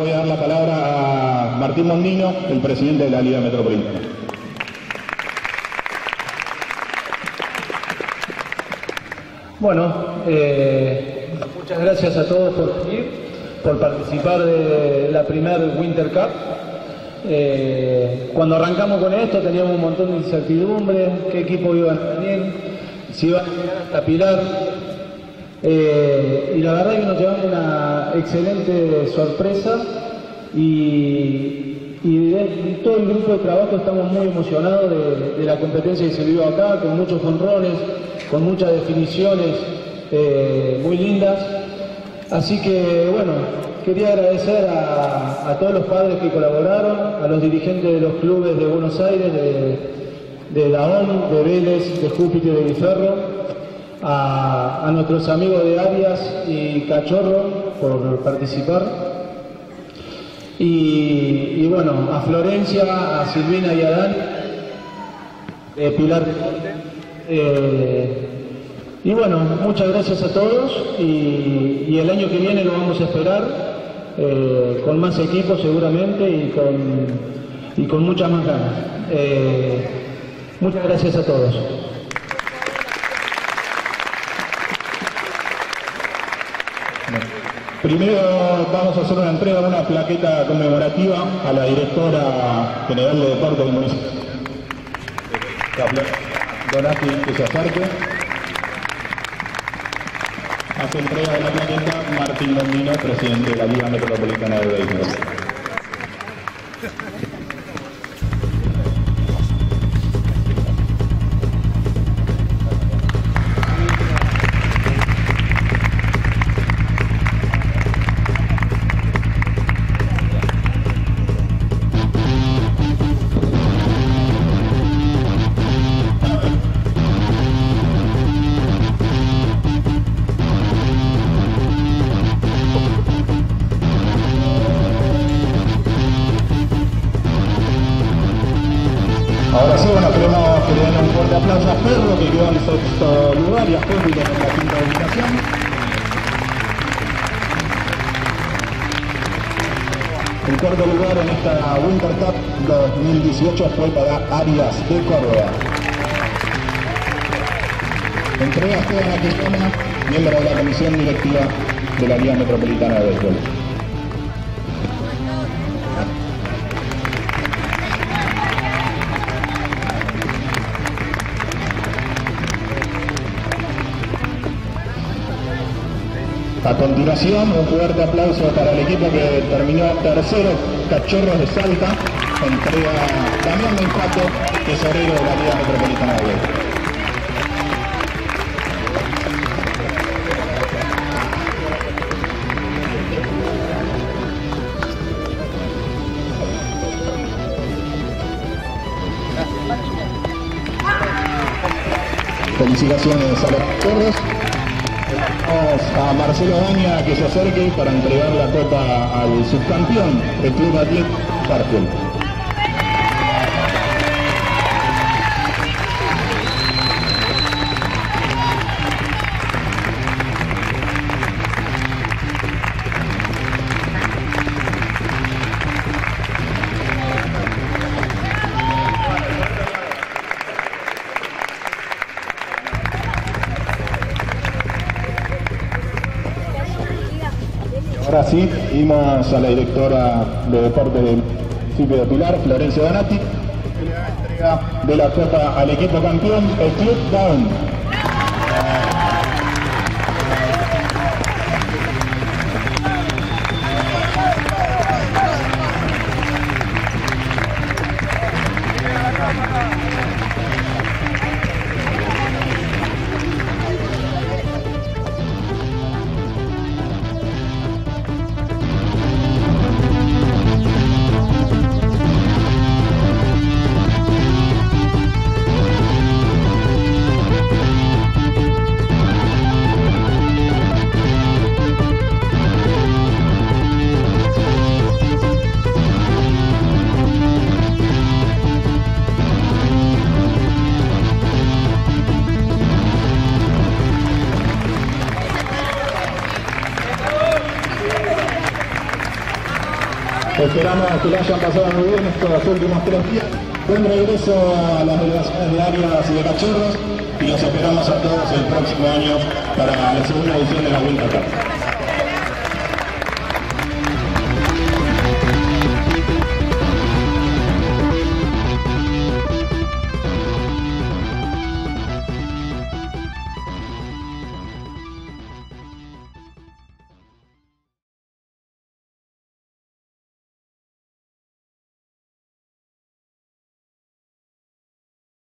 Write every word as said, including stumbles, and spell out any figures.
voy a dar la palabra a Martín Mondino, el presidente de la Liga Metropolitana. Bueno, eh, muchas gracias a todos por venir, por participar de la primer Winter Cup. Eh, cuando arrancamos con esto teníamos un montón de incertidumbre, qué equipo iban a venir, si iban a llegar hasta Pilar. Eh, y la verdad es que nos llevamos una excelente sorpresa y, y de, de todo el grupo de trabajo estamos muy emocionados de, de la competencia que se vivió acá, con muchos jonrones, con muchas definiciones eh, muy lindas. Así que bueno, quería agradecer a, a todos los padres que colaboraron, a los dirigentes de los clubes de Buenos Aires, de, de Dahón, de Vélez, de Júpiter y de Guiferro. A, a nuestros amigos de Arias y Cachorro por participar y, y bueno, a Florencia, a Silvina y a Dani, eh, Pilar eh, y bueno, muchas gracias a todos y, y el año que viene lo vamos a esperar eh, con más equipos seguramente y con, y con muchas más ganas. Eh, muchas gracias a todos. Primero vamos a hacer una entrega de una plaqueta conmemorativa a la directora general de deporte del municipio. Donati, que se acerque. Hace entrega de la plaqueta Martín Mondino, presidente de la Liga Metropolitana de Béisbol. Ahora sí, bueno, queremos que le den un fuerte aplauso a Ferro, que quedó en sexto lugar, y a Júpiter en la quinta ubicación. El cuarto lugar en esta Winter Cup dos mil dieciocho fue para Arias de Córdoba. Entrega a Esteban Aquillona, miembro de la comisión directiva de la Liga Metropolitana de Béisbol. A continuación, un fuerte aplauso para el equipo que terminó tercero, Cachorros de Salta, entrega Damián Menjato, tesorero de la Liga Metropolitana de Béisbol. Felicitaciones a los Cachorros. A Marcelo Daña que se acerque para entregar la copa al subcampeón del Club Atlético Parfield. Ahora sí, vimos a la directora de deportes del municipio de Pilar, Florencia Donati, que le da entrega de la copa al equipo campeón, el Club Dahón. Esperamos que lo hayan pasado muy bien estos últimos tres días. Buen regreso a las delegaciones de Arias y de Cachorros y los esperamos a todos el próximo año para la segunda edición de la Winter Cup.